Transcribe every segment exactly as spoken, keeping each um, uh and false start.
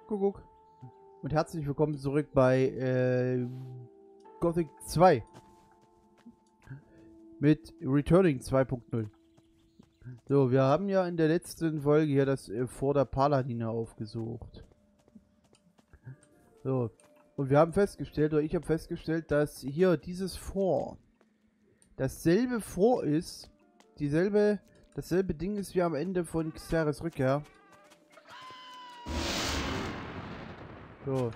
Kuckuck. Und herzlich willkommen zurück bei äh, Gothic zwei. Mit Returning zwei punkt null. So, wir haben ja in der letzten Folge hier das äh, Fort der Paladine aufgesucht. So. Und wir haben festgestellt, oder ich habe festgestellt, dass hier dieses Fort dasselbe Fort ist, dieselbe, dasselbe Ding ist wie am Ende von Xeris Rückkehr. So.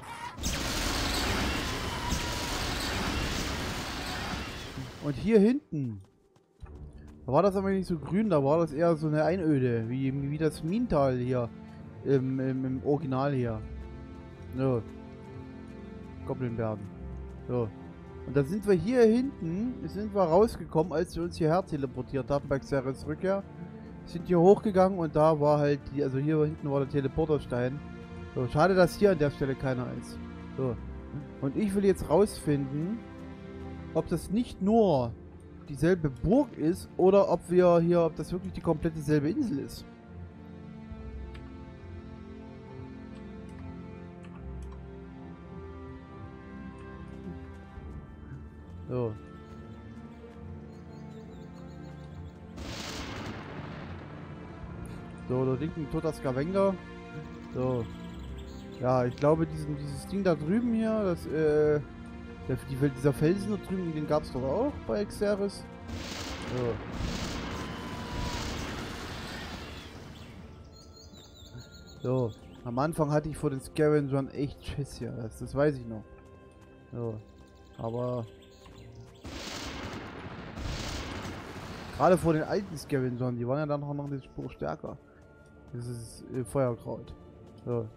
Und hier hinten, da war das aber nicht so grün, da war das eher so eine Einöde, wie, wie das Minental hier im, im, im Original hier. So. Goblinbergen. So. Und da sind wir hier hinten, sind wir rausgekommen, als wir uns hierher teleportiert haben bei Xeris Rückkehr. Sind hier hochgegangen und da war halt, die, also hier hinten war der Teleporterstein. So, schade, dass hier an der Stelle keiner ist. So. Und ich will jetzt rausfinden, ob das nicht nur dieselbe Burg ist oder ob wir hier, ob das wirklich die komplette selbe Insel ist. So. So, da liegt ein toter Skavenger. So. Ja, ich glaube, diesen, dieses Ding da drüben hier, das, äh, der, die, dieser Felsen da drüben, den gab es doch auch bei Xeris. So. So. Am Anfang hatte ich vor den Scavengern echt Schiss hier, das, das weiß ich noch. So. Aber gerade vor den alten Scavengern, die waren ja dann noch eine Spur stärker. Das ist äh, Feuerkraut. So.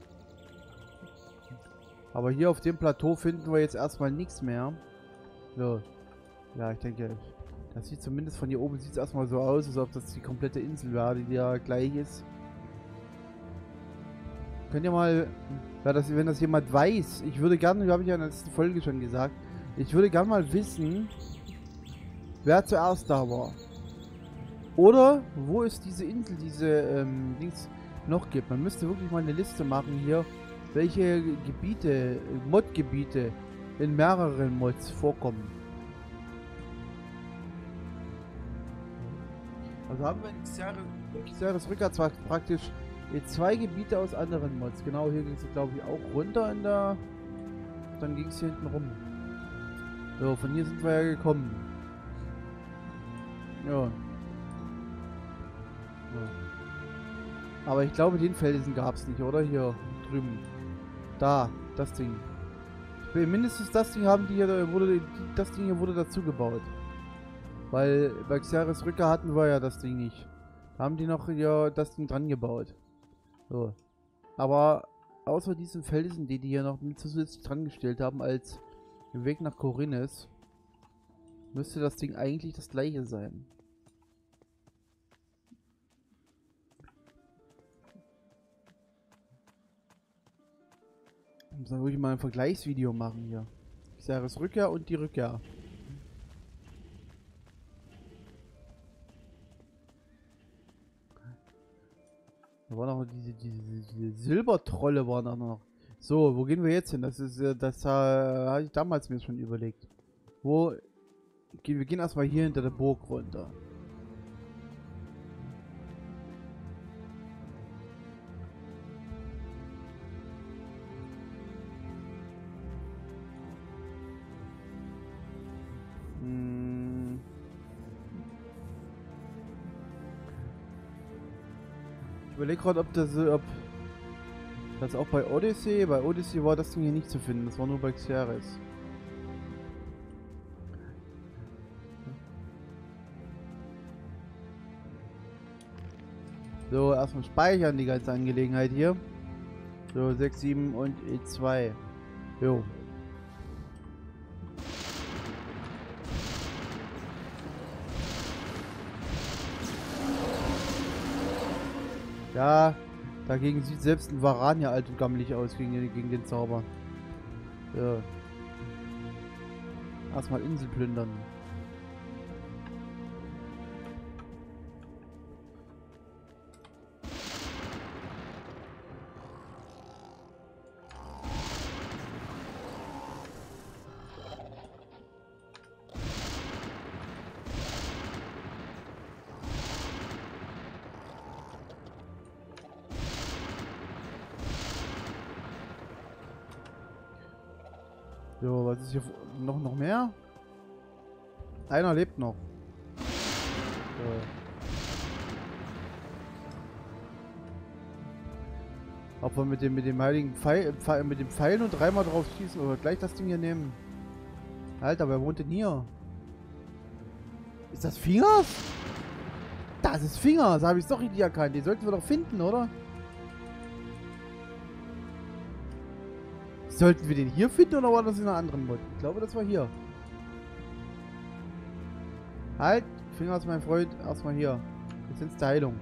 Aber hier auf dem Plateau finden wir jetzt erstmal nichts mehr. So. Ja, ich denke, das sieht zumindest von hier oben sieht es erstmal so aus, als ob das die komplette Insel wäre, die ja gleich ist. Könnt ihr mal, ja, das, wenn das jemand weiß, ich würde gerne, habe ich ja in der letzten Folge schon gesagt, ich würde gerne mal wissen, wer zuerst da war. Oder wo es diese Insel, diese ähm, Dings noch gibt. Man müsste wirklich mal eine Liste machen hier, welche Gebiete, Mod-Gebiete in mehreren Mods vorkommen. Also haben wir in Xeris Rückkehr zwar praktisch zwei Gebiete aus anderen Mods. Genau, hier ging es glaube ich auch runter in der... Dann ging es hier hinten rum. So, von hier sind wir ja gekommen. Ja. Ja. Aber ich glaube, den Felsen gab es nicht, oder? Hier drüben. Da, das Ding. Ich will mindestens das Ding haben, die hier wurde, die, das Ding hier wurde dazu gebaut. Weil bei Xeris Rückkehr hatten wir ja das Ding nicht. Da haben die noch ja das Ding dran gebaut. So. Aber außer diesen Felsen, die die hier noch mit zusätzlich dran gestellt haben als Weg nach Khorinis, müsste das Ding eigentlich das gleiche sein. Ich muss dann wirklich mal ein Vergleichsvideo machen hier. Xeris Rückkehr und die Rückkehr. Da war noch diese, diese, diese Silbertrolle waren da noch. So, wo gehen wir jetzt hin? Das ist äh, das äh, hatte ich damals mir schon überlegt. Wo gehen wir gehen erstmal hier hinter der Burg runter. Hm. Ich überlege gerade, ob das ob das auch bei Odyssey, bei Odyssey war das Ding hier nicht zu finden, das war nur bei Xeris. So, erstmal speichern die ganze Angelegenheit hier. So, sechs, sieben und E zwei. Jo. Ja, dagegen sieht selbst ein Varania alt und gammelig aus gegen, gegen den Zauber. Ja. Erstmal Insel plündern. So, was ist hier noch, noch mehr? Einer lebt noch. So. Ob wir mit dem mit dem heiligen Pfeil, Pfeil mit dem Pfeil nur dreimal drauf schießen oder gleich das Ding hier nehmen. Alter, wer wohnt denn hier? Ist das Fingers? Das ist Fingers, habe ich es doch richtig erkannt. Den sollten wir doch finden, oder? Sollten wir den hier finden oder war das in einer anderen Mod? Ich glaube, das war hier. Halt, Fingers, mein Freund, erstmal hier. Jetzt sind zur Heilung.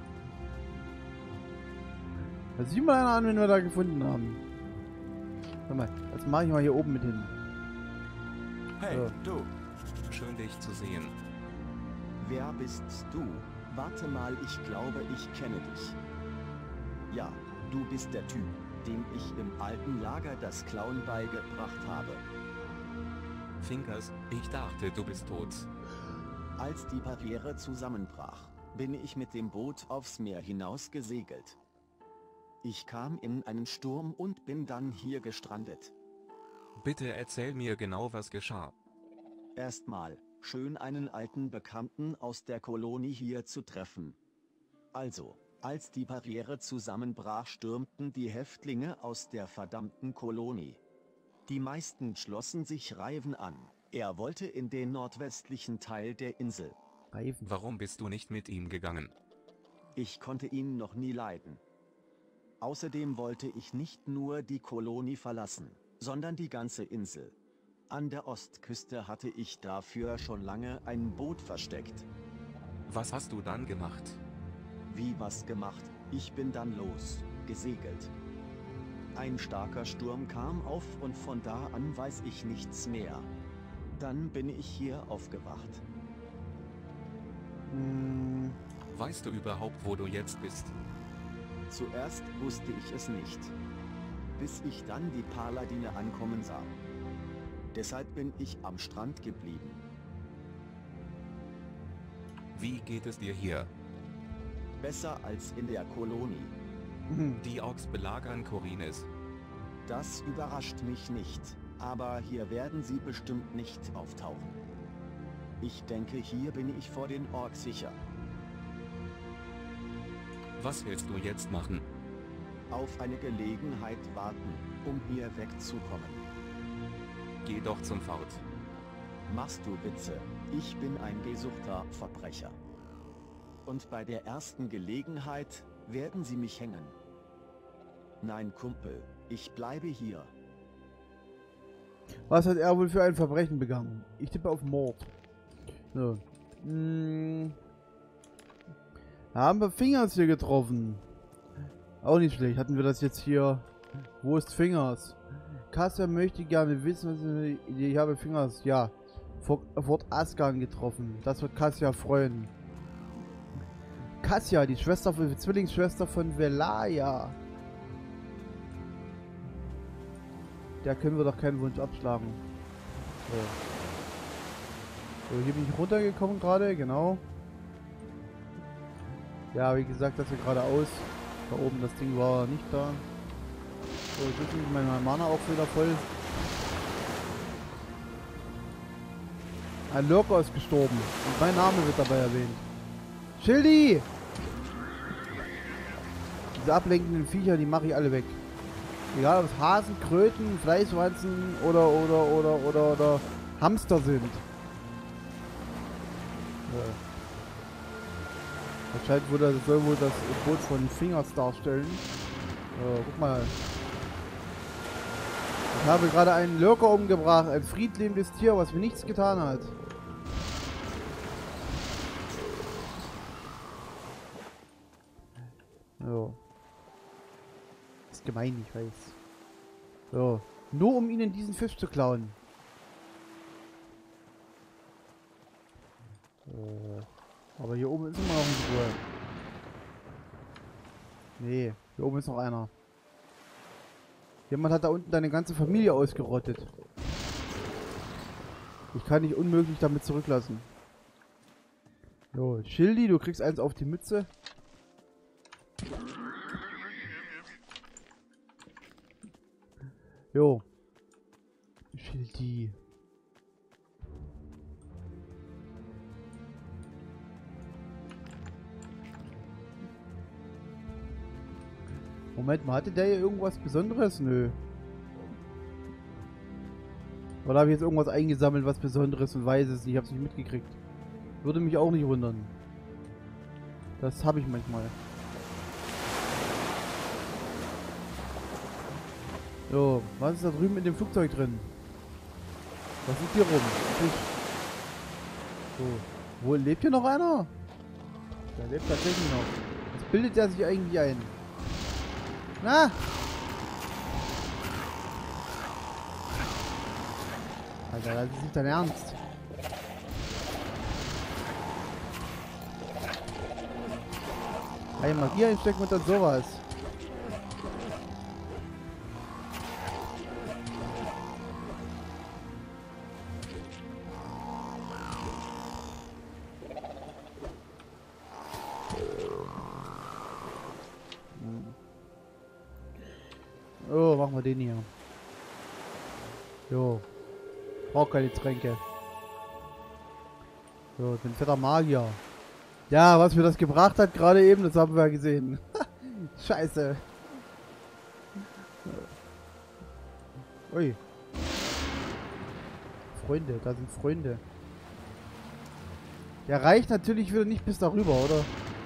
Das sieht mal einer an, wenn wir da gefunden haben. Warte mal, das mache ich mal hier oben mit hin. Hey, so. Du. Schön, dich zu sehen. Wer bist du? Warte mal, ich glaube, ich kenne dich. Ja, du bist der Typ, dem ich im alten Lager das Klauen beigebracht habe. Fingers, ich dachte, du bist tot. Als die Barriere zusammenbrach, bin ich mit dem Boot aufs Meer hinaus gesegelt. Ich kam in einen Sturm und bin dann hier gestrandet. Bitte erzähl mir genau, was geschah. Erstmal, schön einen alten Bekannten aus der Kolonie hier zu treffen. Also, als die Barriere zusammenbrach, stürmten die Häftlinge aus der verdammten Kolonie. Die meisten schlossen sich Reiven an. Er wollte in den nordwestlichen Teil der Insel. Reifen. Warum bist du nicht mit ihm gegangen? Ich konnte ihn noch nie leiden. Außerdem wollte ich nicht nur die Kolonie verlassen, sondern die ganze Insel. An der Ostküste hatte ich dafür schon lange ein Boot versteckt. Was hast du dann gemacht? Wie was gemacht? Ich bin dann los, gesegelt. Ein starker Sturm kam auf und von da an weiß ich nichts mehr. Dann bin ich hier aufgewacht. Hm, Weißt du überhaupt, wo du jetzt bist? Zuerst wusste ich es nicht, bis ich dann die Paladine ankommen sah. Deshalb bin ich am Strand geblieben. Wie geht es dir hier? Besser als in der Kolonie. Die Orks belagern Khorinis. Das überrascht mich nicht, aber hier werden sie bestimmt nicht auftauchen. Ich denke, hier bin ich vor den Orks sicher. Was willst du jetzt machen? Auf eine Gelegenheit warten, um hier wegzukommen. Geh doch zum Fort. Machst du Witze? Ich bin ein gesuchter Verbrecher. Und bei der ersten Gelegenheit werden sie mich hängen. Nein, Kumpel, ich bleibe hier. Was hat er wohl für ein Verbrechen begangen? Ich tippe auf Mord. So. Hm. Da haben wir Fingers hier getroffen. Auch nicht schlecht. Hatten wir das jetzt hier? Wo ist Fingers? Kassia möchte gerne wissen, was ich, ich habe Fingers. Ja. Fort, Fort Asgard getroffen. Das wird Kassia freuen. Kassia, die Schwester von, die Zwillingsschwester von Velaya. Der können wir doch keinen Wunsch abschlagen. So, so hier bin ich runtergekommen gerade, genau. Ja, wie gesagt, das hier geradeaus. Da oben das Ding war nicht da. So, jetzt ist meine Mana auch wieder voll. Ein Lurker ist gestorben. Und mein Name wird dabei erwähnt. Schildi! Diese ablenkenden Viecher, die mache ich alle weg. Egal ob es Hasen, Kröten, Fleischwanzen oder oder oder oder oder Hamster sind. Ja. Das scheint wohl, das soll wohl das Boot von Fingers darstellen. Ja, guck mal. Ich habe gerade einen Lurker umgebracht, ein friedlebendes Tier, was mir nichts getan hat. So. Das ist gemein, ich weiß. So. Nur um ihnen diesen Fisch zu klauen. So. Aber hier oben ist immer noch eine Ruhe. Nee, hier oben ist noch einer. Jemand hat da unten deine ganze Familie ausgerottet. Ich kann dich unmöglich damit zurücklassen. So, Schildi, du kriegst eins auf die Mütze. Jo. Sch die. Moment mal, hatte der hier irgendwas Besonderes? Nö. Oder habe ich jetzt irgendwas eingesammelt, was Besonderes und weiß es nicht? Ich habe es nicht mitgekriegt. Würde mich auch nicht wundern. Das habe ich manchmal. So, was ist da drüben in dem Flugzeug drin? Was ist hier rum? Fisch. So, wo lebt hier noch einer? Der lebt tatsächlich noch. Was bildet der sich eigentlich ein? Na! Alter, das ist nicht dein Ernst. Einmal hier einstecken und dann sowas. Oh, machen wir den hier. Jo. Braucht keine Tränke. So, ich bin fetter Magier. Ja, was mir das gebracht hat gerade eben, das haben wir gesehen. Scheiße. Ui. Freunde, da sind Freunde. Der reicht natürlich wieder nicht bis darüber, oder?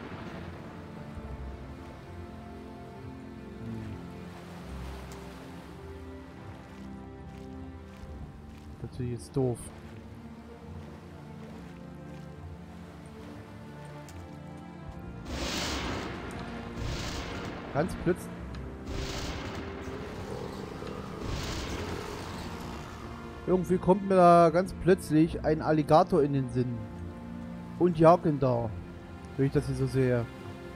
Natürlich ist doof. Ganz plötzlich. Irgendwie kommt mir da ganz plötzlich ein Alligator in den Sinn. Und jagt ihn da. Wenn ich das hier so sehe.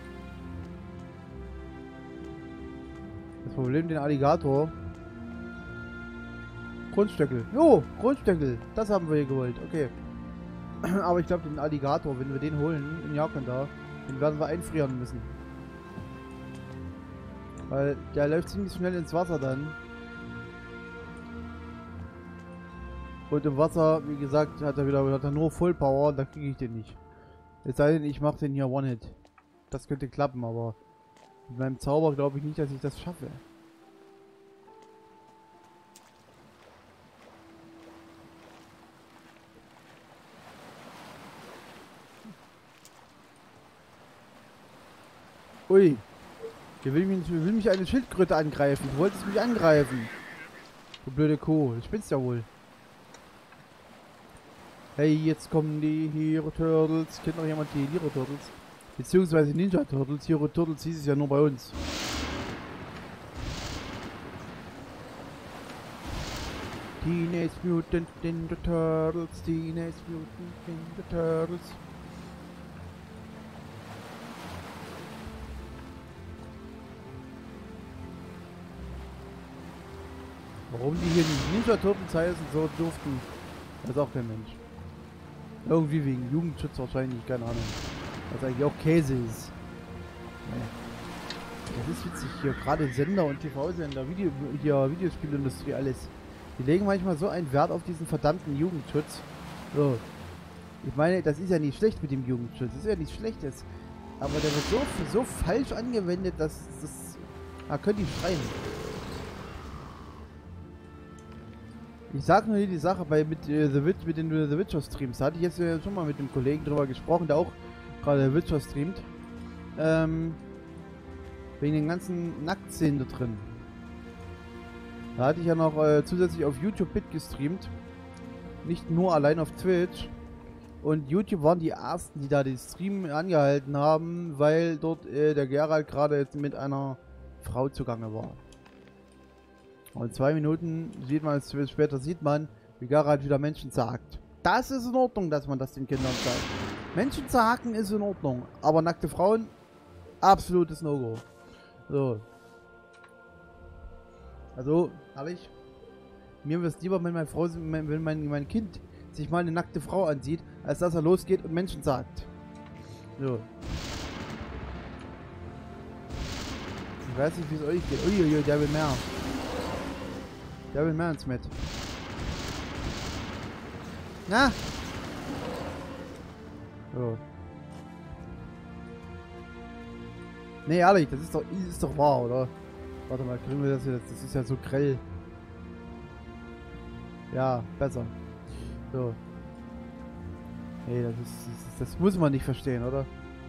Das Problem den Alligator. Grundstöckel. Jo, Grundstöckel. Das haben wir hier gewollt. Okay. Aber ich glaube, den Alligator, wenn wir den holen, den Jagen da, den werden wir einfrieren müssen. Weil der läuft ziemlich schnell ins Wasser dann. Und im Wasser, wie gesagt, hat er wieder hat er nur Vollpower, da kriege ich den nicht. Es sei denn, ich mache den hier One-Hit. Das könnte klappen, aber mit meinem Zauber glaube ich nicht, dass ich das schaffe. Ui. Hier will mich, will mich eine Schildkröte angreifen. Du wolltest mich angreifen. Du blöde Kuh. Du spinnst ja wohl. Hey, jetzt kommen die Hero Turtles. Kennt noch jemand die Hero Turtles? Beziehungsweise Ninja Turtles. Hero Turtles hieß es ja nur bei uns. Teenage Mutant Ninja Turtles. Teenage Mutant Ninja Turtles. Warum die hier nicht Ninja Turtles heißen so durften, weiß auch kein Mensch. Irgendwie wegen Jugendschutz wahrscheinlich, keine Ahnung. Was eigentlich auch Käse ist. Das ist witzig hier, gerade Sender und T V-Sender, Video, hier Videospielindustrie, alles. Die legen manchmal so einen Wert auf diesen verdammten Jugendschutz. So. Ich meine, das ist ja nicht schlecht mit dem Jugendschutz, das ist ja nichts Schlechtes. Aber der wird so, so falsch angewendet, dass das... Da können die schreien. Ich sag nur hier die Sache bei mit, äh, The Witch, mit den äh, The Witcher Streams. Da hatte ich jetzt äh, schon mal mit dem Kollegen drüber gesprochen, der auch gerade The Witcher streamt. Ähm, wegen den ganzen Nacktszenen da drin. Da hatte ich ja noch äh, zusätzlich auf YouTube mitgestreamt. Nicht nur allein auf Twitch. Und YouTube waren die ersten, die da den Stream angehalten haben, weil dort äh, der Geralt gerade jetzt mit einer Frau zugange war. Und zwei Minuten sieht man, später sieht man, wie Geralt wieder Menschen zerhackt. Das ist in Ordnung, dass man das den Kindern zeigt. Menschen zerhacken ist in Ordnung, aber nackte Frauen, absolutes No-Go. So. Also, ehrlich, mir wäre es lieber, wenn meine Frau, wenn mein, mein Kind sich mal eine nackte Frau ansieht, als dass er losgeht und Menschen zerhackt. So. Ich weiß nicht, wie es euch geht. Uiuiui, der will mehr. Der will mehr ins Met. Na! So. Nee, ehrlich, das ist doch, das ist doch wahr, oder? Warte mal, kriegen wir das jetzt? Das ist ja so grell. Ja, besser. So. Nee, das ist, das ist, das muss man nicht verstehen, oder?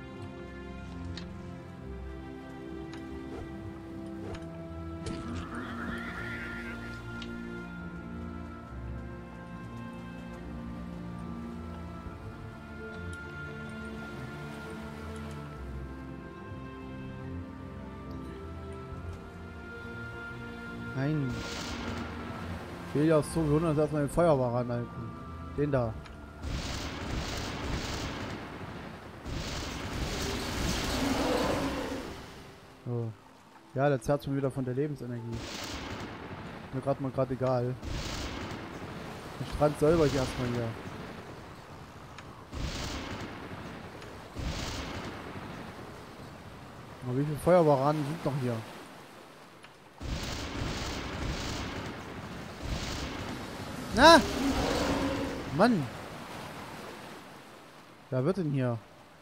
Nein. Ich will ja so bewundern, dass man den Feuerwehr anhalten. Den da. So. Ja, der zerrt schon wieder von der Lebensenergie. Mir gerade mal gerade egal. Den Strand säuber ich erstmal hier. Aber wie viele Feuerwehranen sind noch hier? Na! Mann! Wer wird denn hier?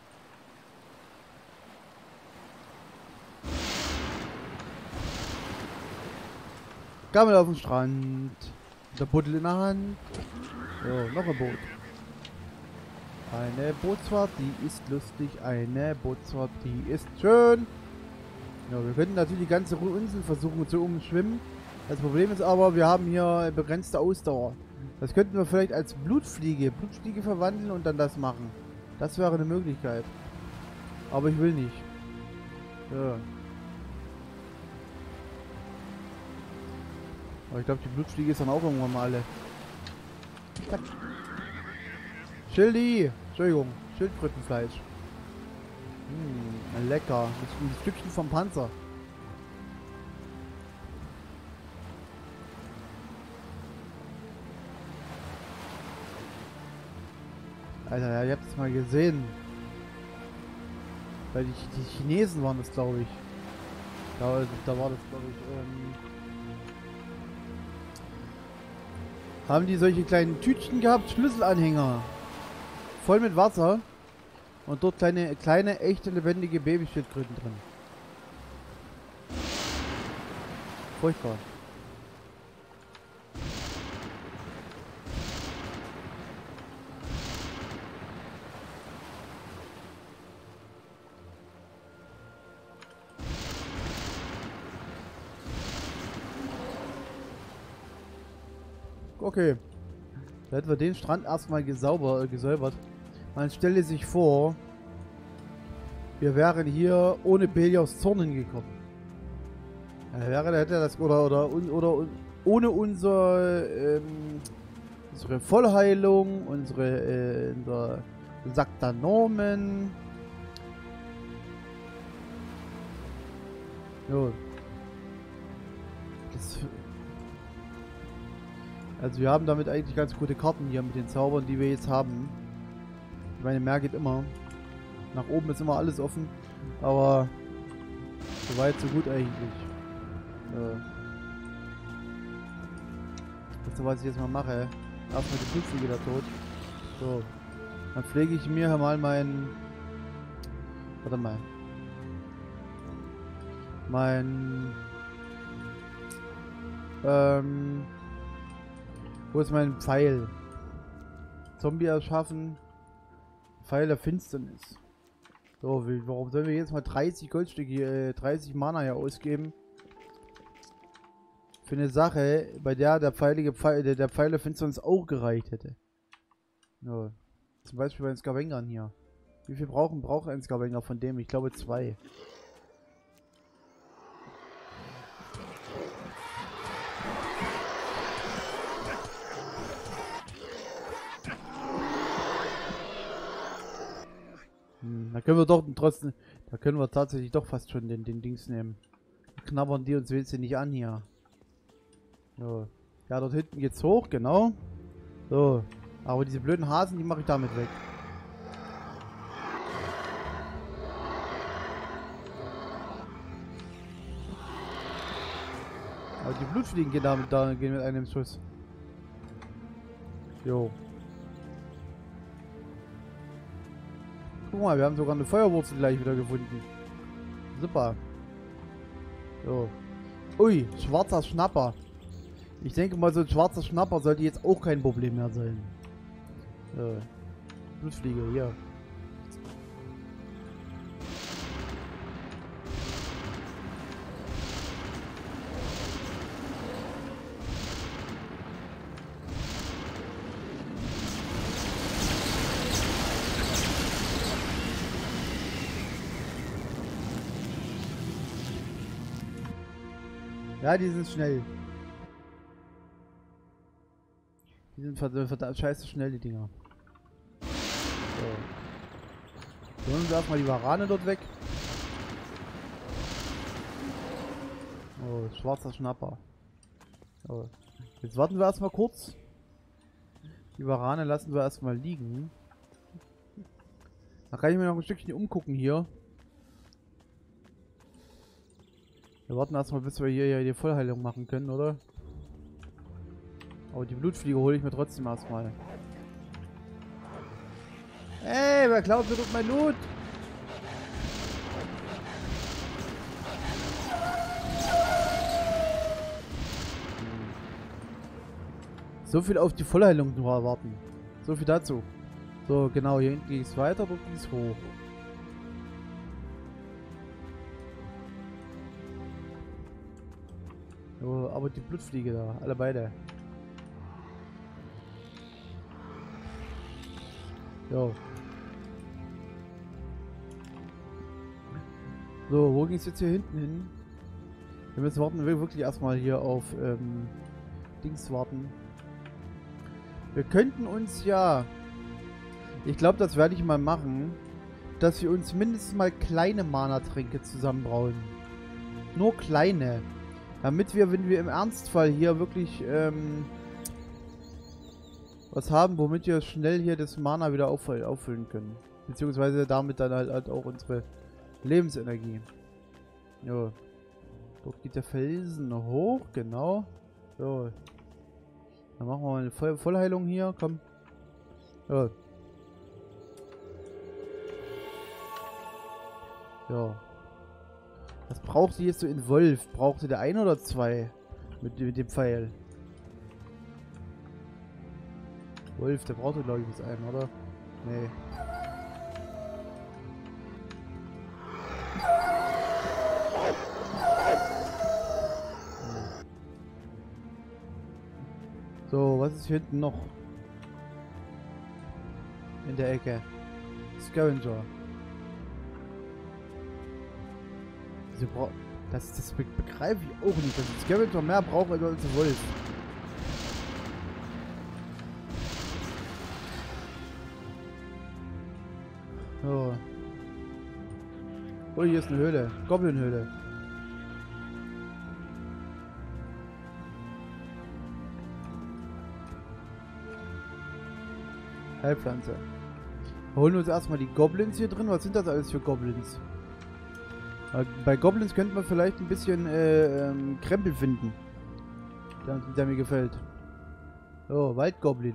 Gammel auf dem Strand. Der Buddel in der Hand. So, noch ein Boot. Eine Bootsfahrt, die ist lustig. Eine Bootsfahrt, die ist schön. Ja, wir könnten natürlich die ganze Insel versuchen zu umschwimmen. Das Problem ist aber, wir haben hier begrenzte Ausdauer. Das könnten wir vielleicht als Blutfliege, Blutfliege verwandeln und dann das machen. Das wäre eine Möglichkeit. Aber ich will nicht. Ja. Aber ich glaube, die Blutfliege ist dann auch irgendwann mal alle. Zack. Schildi! Entschuldigung, Schildkrötenfleisch. Mmh, lecker. Das ist ein Stückchen vom Panzer. Alter, ja, ihr habt es mal gesehen. Weil die, die Chinesen waren das, glaube ich. Da, da war das, glaube ich. Ähm, haben die solche kleinen Tütchen gehabt, Schlüsselanhänger. Voll mit Wasser. Und dort kleine, kleine, echte, lebendige Babyschildkröten drin. Furchtbar. Okay. Da hätten wir den Strand erstmal gesauber, äh, gesäubert. Man stelle sich vor, wir wären hier ohne Belios Zorn hingekommen. Ja, wäre, da hätte er das, oder, oder, oder ohne unser, ähm, unsere Vollheilung, unsere, äh, unser Saktanormen. Jo. Das, also wir haben damit eigentlich ganz gute Karten hier mit den Zaubern, die wir jetzt haben. Ich meine, mehr geht immer. Nach oben ist immer alles offen. Aber so weit, so gut eigentlich. Ja. Das ist, was ich jetzt mal mache. Erstmal die Blutfliege da tot. So. Dann pflege ich mir mal mein... Warte mal. Mein... Ähm... Wo ist mein Pfeil? Zombie erschaffen. Pfeil der Finsternis. So, warum sollen wir jetzt mal dreißig Goldstücke, äh, dreißig Mana hier ausgeben? Für eine Sache, bei der der Pfeilige Pfeil, der, der Pfeil der Finsternis auch gereicht hätte. So. Zum Beispiel bei den Skavengern hier. Wie viel brauchen braucht ein Skavenger von dem? Ich glaube zwei. Da können wir doch trotzdem, da können wir tatsächlich doch fast schon den, den Dings nehmen. Knabbern die uns willst du nicht an hier. So. Ja, dort hinten geht's hoch, genau. So. Aber diese blöden Hasen, die mache ich damit weg. Aber die Blutfliegen gehen damit da, gehen mit einem Schuss. Jo. Guck mal, wir haben sogar eine Feuerwurzel gleich wieder gefunden. Super. So. Ui, schwarzer Schnapper. Ich denke mal, so ein schwarzer Schnapper sollte jetzt auch kein Problem mehr sein. So. Blutfliege, hier. Ja, die sind schnell. Die sind verdammt, verdammt scheiße schnell, die Dinger. So. Holen wir erstmal die Warane dort weg. Oh, schwarzer Schnapper. So. Jetzt warten wir erstmal kurz. Die Warane lassen wir erstmal liegen. Da kann ich mir noch ein Stückchen umgucken hier. Wir warten erstmal, bis wir hier ja die Vollheilung machen können, oder? Aber die Blutfliege hole ich mir trotzdem erstmal. Ey, wer klaut mir doch mein Loot? So viel auf die Vollheilung nur erwarten. So viel dazu. So, genau, hier hinten ging es weiter, dort ging es hoch. So, aber die Blutfliege da, alle beide. Jo. So, wo ging es jetzt hier hinten hin? Wir müssen warten, wir wirklich erstmal hier auf ähm, Dings warten. Wir könnten uns ja, ich glaube, das werde ich mal machen, dass wir uns mindestens mal kleine Mana-Tränke zusammenbrauen. Nur kleine. Damit wir, wenn wir im Ernstfall hier wirklich ähm, was haben, womit wir schnell hier das Mana wieder auff auffüllen können. Beziehungsweise damit dann halt, halt auch unsere Lebensenergie. Jo. Dort geht der Felsen hoch, genau. So. Dann machen wir mal eine Voll Vollheilung hier, komm. Ja. Ja. Was braucht sie jetzt so in Wolf? Braucht sie der ein oder zwei? Mit, mit dem Pfeil. Wolf, der braucht glaube ich bis einen, oder? Nee. So, was ist hier hinten noch? In der Ecke. Scavenger. Sie braucht. Das, das be begreife ich auch nicht, dass ein Scavenger mehr braucht als ein Wolf. So. Oh, hier ist eine Höhle. Goblin-Höhle. Heilpflanze. Wir holen uns erstmal die Goblins hier drin. Was sind das alles für Goblins? Bei Goblins könnte man vielleicht ein bisschen äh, ähm, Krempel finden. Der, der mir gefällt. Oh, Waldgoblin.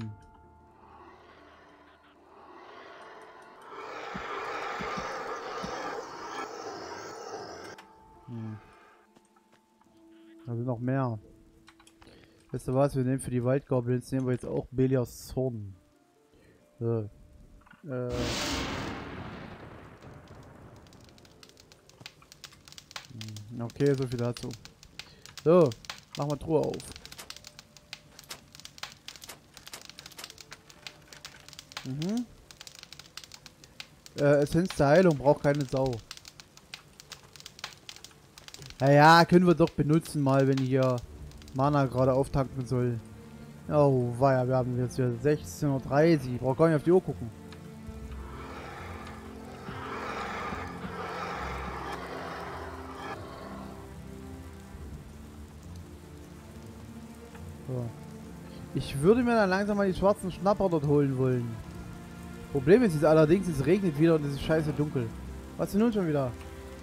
Hm. Also noch mehr. Weißt du was? Wir nehmen für die Waldgoblins, nehmen wir jetzt auch Belias Zorn. So. Äh. Okay, so viel dazu. So, machen wir Truhe auf. Mhm. Äh, Essenz der Heilung braucht keine Sau. Naja, können wir doch benutzen mal, wenn hier Mana gerade auftanken soll. Oh, weia, wir haben jetzt hier sechzehn Uhr dreißig. Ich brauch gar nicht auf die Uhr gucken. So. Ich würde mir dann langsam mal die schwarzen Schnapper dort holen wollen. Problem ist jetzt allerdings, es regnet wieder und es ist scheiße dunkel. Was ist denn nun schon wieder?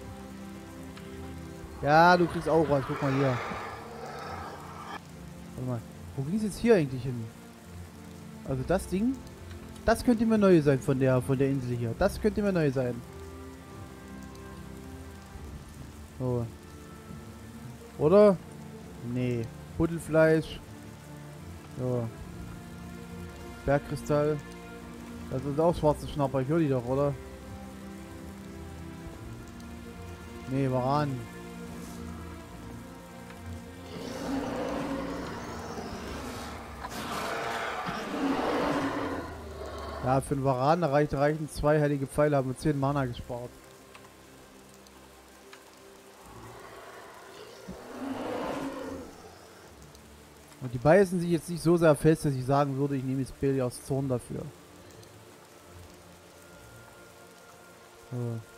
Ja, du kriegst auch was. Guck mal hier. Warte mal. Wo ging es jetzt hier eigentlich hin? Also das Ding. Das könnte mir neu sein von der von der Insel hier. Das könnte mir neu sein. So. Oder? Nee. Buddelfleisch. So. Bergkristall. Das ist auch schwarze Schnapper. Ich höre die doch, oder? Nee, Varan. Ja, für den Varan reicht, reichen zwei heilige Pfeile, haben wir zehn Mana gespart. Und die beißen sich jetzt nicht so sehr fest, dass ich sagen würde, ich nehme jetzt Belias Zorn dafür. So.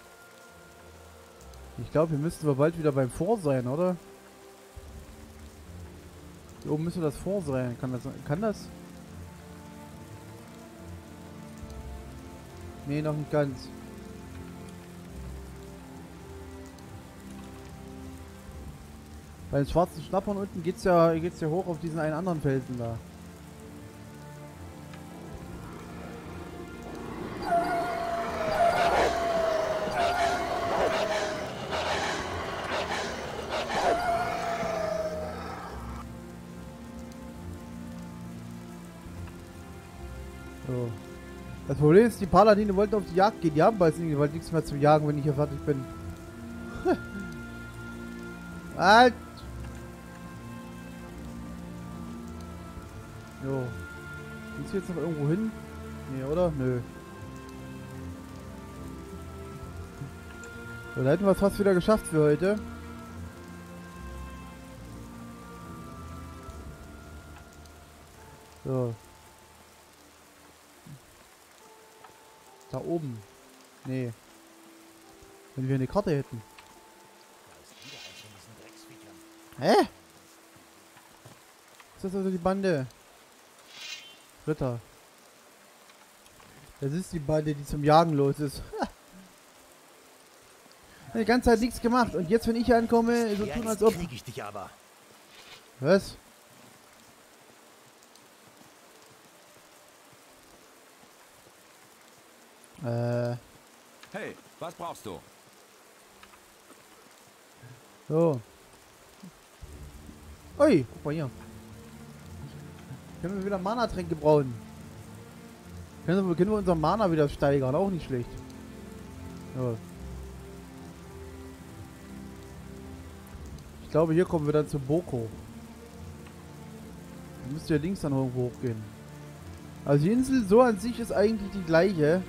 Ich glaube, hier müssten wir bald wieder beim Vor sein, oder? Hier oben müsste das Vor sein. Kann das? Kann das? Nee, noch nicht ganz. Bei den schwarzen Schnappern unten geht's ja, geht's ja hoch auf diesen einen anderen Felsen da. So. Das Problem ist, die Paladine wollten auf die Jagd gehen. Die haben bald nichts mehr zum Jagen, wenn ich hier fertig bin. Halt! Jo. Geht's jetzt noch irgendwo hin? Nee, oder? Nö. So, da hätten wir es fast wieder geschafft für heute. So. Da oben. Nee. Wenn wir eine Karte hätten. Hä? Ist das also die Bande? Ritter. Das ist die Bande, die zum Jagen los ist. Die ganze Zeit nichts gemacht. Und jetzt, wenn ich hier ankomme, so tun, als ob... Krieg ich dich aber. Was? Äh... Hey, was brauchst du? So. Ui, guck mal hier. Können wir wieder Mana-Tränke brauen. Können wir, können wir unser Mana wieder steigern, auch nicht schlecht. So. Ich glaube, hier kommen wir dann zu Boko. Da müsste ja links dann irgendwo hochgehen. Also die Insel so an sich ist eigentlich die gleiche.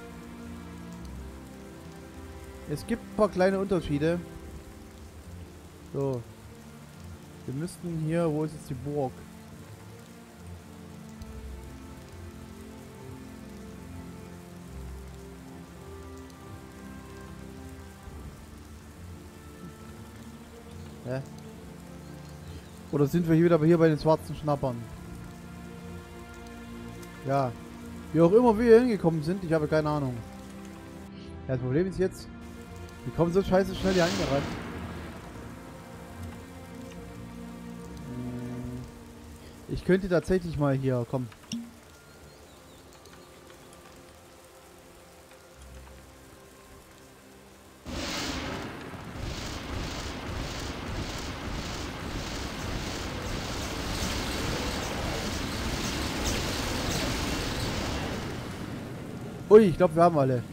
Es gibt ein paar kleine Unterschiede. So. Wir müssten hier, wo ist jetzt die Burg? Hä? Oder sind wir hier wieder hier bei den schwarzen Schnappern? Ja. Wie auch immer wir hier hingekommen sind, ich habe keine Ahnung. Ja, das Problem ist jetzt, wir kommen so scheiße schnell hier angerannt. Ich könnte tatsächlich mal hier, komm. Ui, ich glaube, wir haben alle.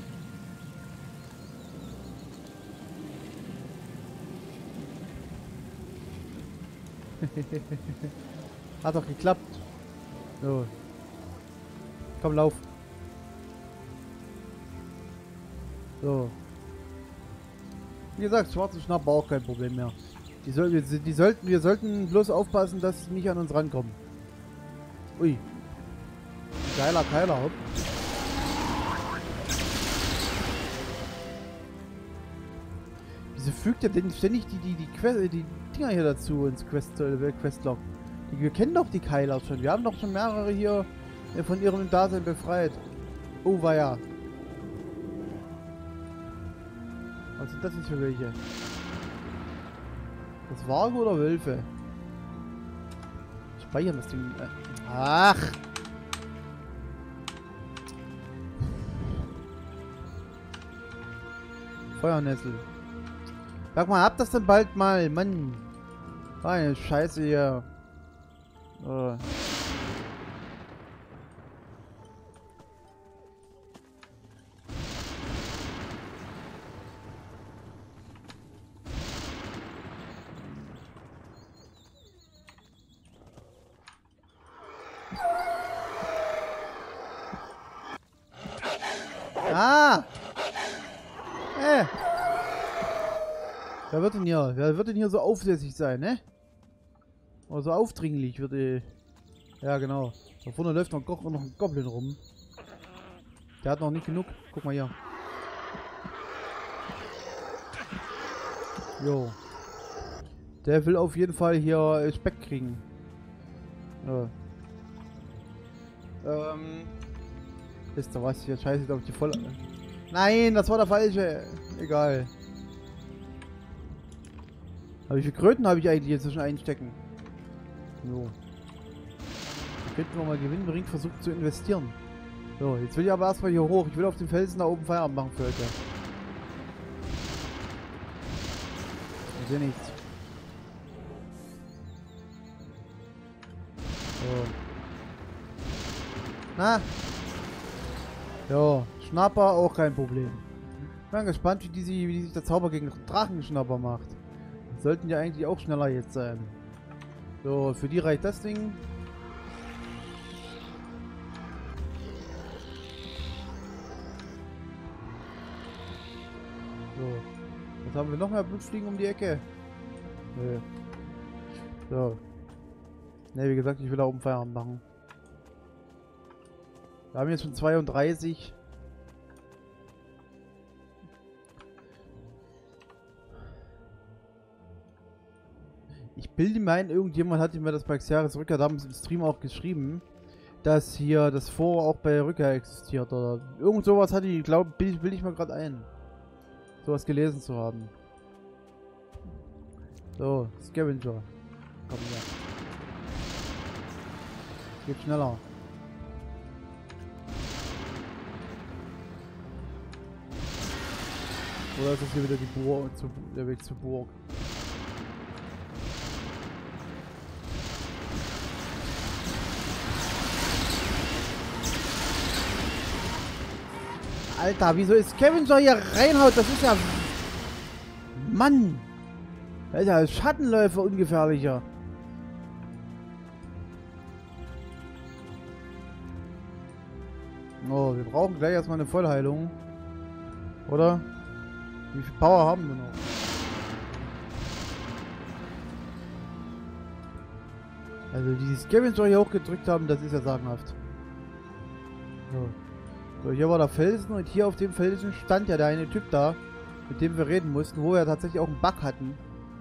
Hat doch geklappt. So. Komm, lauf. So. Wie gesagt, schwarze Schnapper auch kein Problem mehr. Die, soll, wir, die sollten, wir sollten bloß aufpassen, dass sie nicht an uns rankommen. Ui. Geiler Keiler, hopp. Wieso fügt er denn ständig die, die, die, Quest, die Dinger hier dazu ins Quest, äh, Questlog? Die, wir kennen doch die Keiler schon. Wir haben doch schon mehrere hier äh, von ihrem Dasein befreit. Oh, war ja. Was sind das jetzt für welche? Das Wagen oder Wölfe? Speichern das Ding. Äh. Ach! Feuernessel. Sag mal, habt das denn bald mal, Mann. Meine Scheiße hier. Oh. Ah! Äh! Wer wird denn hier? Wer wird denn hier so aufsässig sein, ne? Oder so aufdringlich wird äh Ja, genau. Da vorne läuft noch, noch ein Goblin rum. Der hat noch nicht genug. Guck mal hier. Jo. Der will auf jeden Fall hier äh, Speck kriegen. Ja. Ähm. Wisst ihr was? Hier scheiße ich auf die voll. Nein, das war der falsche. Egal. Aber wie viele Kröten habe ich eigentlich hier zwischen einstecken? So. Könnten wir mal gewinnbringend versucht zu investieren. So, jetzt will ich aber erstmal hier hoch. Ich will auf dem Felsen da oben Feierabend machen für heute. Ich sehe nichts. So. Na? Ja, Schnapper auch kein Problem. Ich bin gespannt, wie, die, wie die sich der Zauber gegen Drachenschnapper macht. Sollten ja eigentlich auch schneller jetzt sein. So, für die reicht das Ding. So. Jetzt haben wir noch mehr Blutfliegen um die Ecke. Nö. So. Ne, wie gesagt, ich will da oben Feierabend machen. Wir haben jetzt schon zweiunddreißig. Ich bilde mir ein, irgendjemand hatte mir das bei Xeris Rückkehr damals im Stream auch geschrieben, dass hier das Vor auch bei Rückkehr existiert oder irgend sowas hatte ich, glaube bilde bild ich mir gerade ein. Sowas gelesen zu haben. So, Scavenger. Komm her. Geht schneller. Oder ist das hier wieder die Burg, zu, der Weg zur Burg? Alter, wieso ist Scavenger hier reinhaut? Das ist ja... Mann! Das ist ja als Schattenläufer ungefährlicher. Oh, wir brauchen gleich erstmal eine Vollheilung. Oder? Wie viel Power haben wir noch? Also die Scavenger hier hochgedrückt haben, das ist ja sagenhaft. So. So, hier war der Felsen und hier auf dem Felsen stand ja der eine Typ da, mit dem wir reden mussten, wo wir tatsächlich auch einen Bug hatten.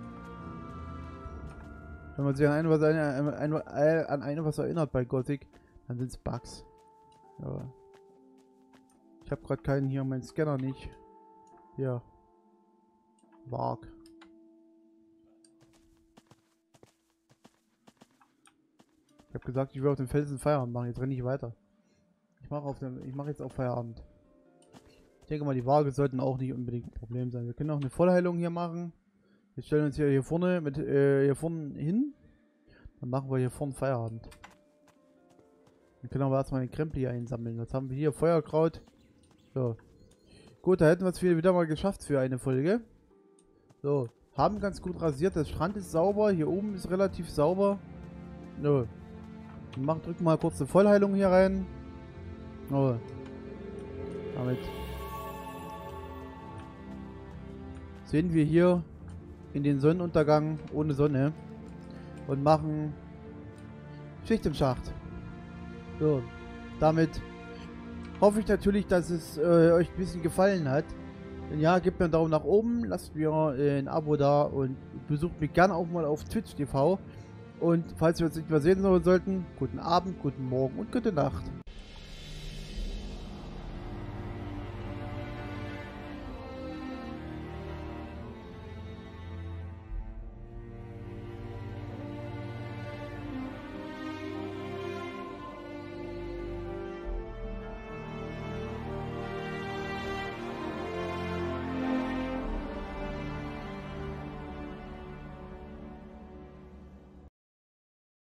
Wenn man sich an eine was, eine, eine, eine, an eine was erinnert bei Gothic, dann sind es Bugs. Ja. Ich habe gerade keinen hier, mein Scanner nicht. Hier. Warg. Ich habe gesagt, ich will auf dem Felsen Feierabend machen. Jetzt renne ich weiter. Ich mache auf dem, ich mache jetzt auch Feierabend. Ich denke mal, die Waage sollten auch nicht unbedingt ein Problem sein. Wir können auch eine Vollheilung hier machen. Wir stellen uns hier, hier vorne mit äh, hier vorne hin. Dann machen wir hier vorne Feierabend. Wir können aber erstmal den Krempel hier einsammeln. Jetzt haben wir hier Feuerkraut. So. Gut, da hätten wir es wieder mal geschafft für eine Folge. So. Haben ganz gut rasiert. Der Strand ist sauber. Hier oben ist relativ sauber. So. Wir machen, drücken mal kurz eine Vollheilung hier rein. Oh. Damit sehen wir hier in den Sonnenuntergang ohne Sonne und machen Schicht im Schacht. So, damit hoffe ich natürlich, dass es äh, euch ein bisschen gefallen hat. Wenn ja, gebt mir einen Daumen nach oben, lasst mir äh, ein Abo da und besucht mich gerne auch mal auf Twitch T V. Und falls wir uns nicht mehr sehen sollten, guten Abend, guten Morgen und gute Nacht.